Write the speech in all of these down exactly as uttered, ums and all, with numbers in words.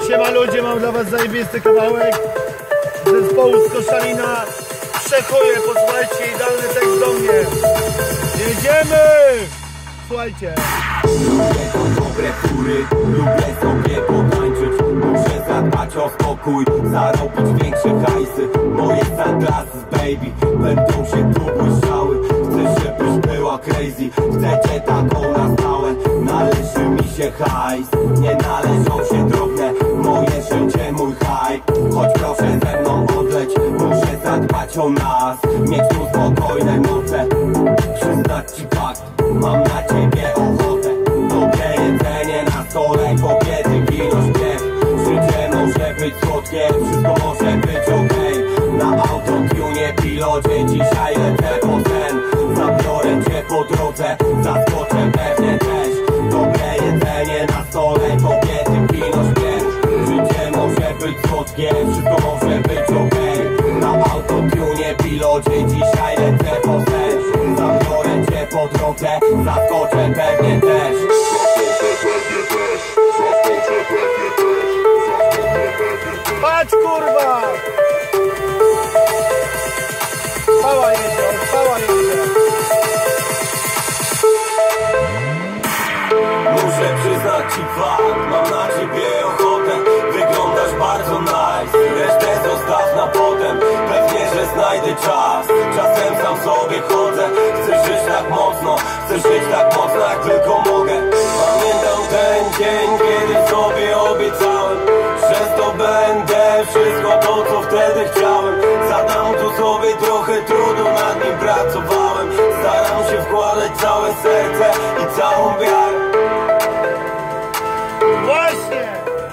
Siema ludzie, mam dla was zajebisty kawałek zespołu z Koszalina. Przechoję, posłuchajcie, idealny tekst do mnie. Jedziemy! Słuchajcie. Lubię to dobre fury, lubię sobie potańczyć. Muszę zadbać o spokój, zarobić większe hajsy. Moje sunglasses, baby, będą się tu błyszczały. Chcę, żebyś była crazy, chcecie taką na stałe. Należy mi się hajs, nie należą się drobne. Moje życie, mój hype, choć proszę ze mną odleć. Muszę zadbać o nas, mieć tu spokojne noce. Przyznać ci fakt, mam na ciebie ochotę. Dobre jedzenie na stole, kobiety, wino, śpiew. Życie może być słodkie, wszystko może być okej. Na autotune, pilocie, dzisiaj lecę po sen. Zabiorę cię po drodze, zaskoczę pewnie też. Dobre jedzenie na stole, kobiety, wino, śpiew. Życie może być słodkie, wszystko może być okej. Na autotune, pilocie, dzisiaj lecę po sen. Zabiorę cię po drodze, zaskoczę pewnie też. Patrz kurwa! Pała jedzie, pała jedzie. Muszę przyznać ci fakt, mam na ciebie ochotę. Wyglądasz bardzo nice, resztę zostaw na potem. Pewnie, że znajdę czas, czasem sam sobie chodzę. Chcę żyć tak mocno, chcę żyć tak mocno jak tylko mogę. Pamiętam ten dzień, kiedy sobie obiecałem, że zdobędę wszystko to, co wtedy chciałem. Zadam tu sobie trochę trudu, nad nim pracowałem. Staram się wkładać całe serce i całą wiarę. Właśnie!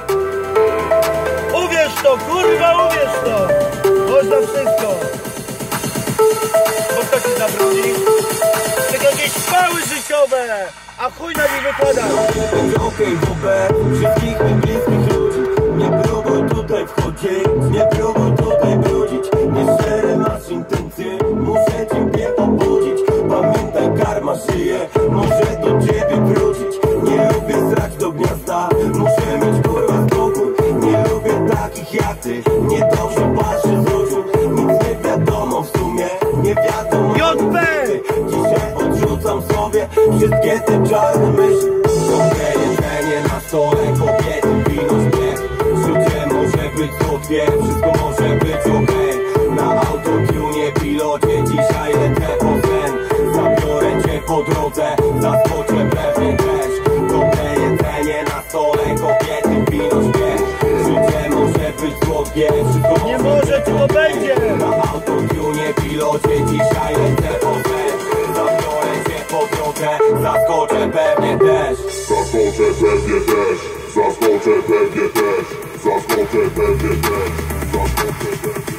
Uwierz to, kurwa, uwierz to! Można wszystko! Bo kto ci zabroni? Tylko jakieś pały życiowe! A chuj na nich wypada! Będzie okej wobec wszystkich mi bliskich ludzi. Nie próbuj tutaj wchodzić, nie próbuj tutaj brudzić. Nieszczere masz intencje, muszę ciebie obudzić. Pamiętaj, karma żyje, może do ciebie wrócić. Nie lubię strać do gniazda, muszę mieć kurwa spokój. Nie lubię takich jak ty, nie dobrze patrzy z oczu. Nic nie wiadomo w sumie, nie wiadomo. J P! Dzisiaj odrzucam sobie wszystkie te czarne myśli. Dobre jedzenie na stole, kobiety, wino, śpiew. Życie może być słodkie, wszystko może być okej. Na autotune, pilocie, dzisiaj lecę po sen. Zabiorę cię po drodze, zaskoczę pewnie też. Dobre jedzenie na stole, kobiety, wino, śpiew. Życie może być słodkie, wszystko Nie może, tylko będzie! Na autotune, pilocie, dzisiaj lecę po sen. Zabiorę cię po drodze, zaskoczę pewnie też. Zaskoczę pewnie też, zaskoczę pewnie też, zaskoczę pewnie też, zaskoczę pewnie też.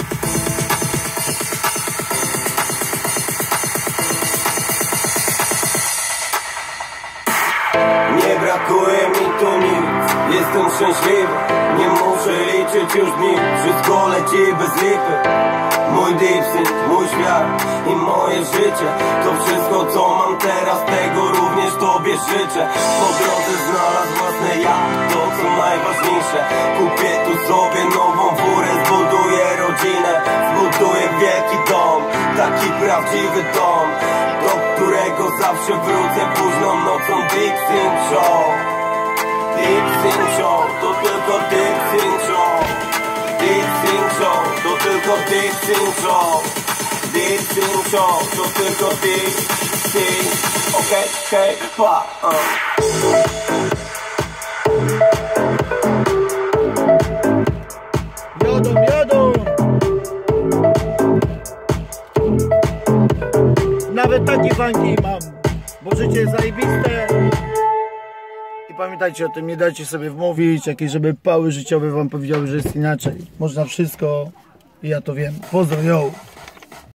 Nie brakuje mi tu nic, jestem szczęśliwy. Nie muszę liczyć już dni, wszystko leci bez lipy. Mój dipsy, mój świat i moje życie, to wszystko co mam teraz, tego również tobie życzę. Po drodze znalazł własne ja, to co najważniejsze. Kupię tu sobie nową furę, zbuduję rodzinę. Zbuduję wielki dom, taki prawdziwy dom, do którego zawsze wrócę późną nocą. Dipsy Show, Dipsy Show, to tylko Dipsy Show. Dipsy Show, to tylko Dipsy Show. Dipsy Show, to tylko Dipsy. Okej, okej, pa, uh. Jodą, jodą! Nawet takie fanki mam, bo życie jest zajebiste. I pamiętajcie o tym, nie dajcie sobie wmówić, jakieś żeby pały życiowe wam powiedziały, że jest inaczej. Można wszystko i ja to wiem. Pozdro, yo!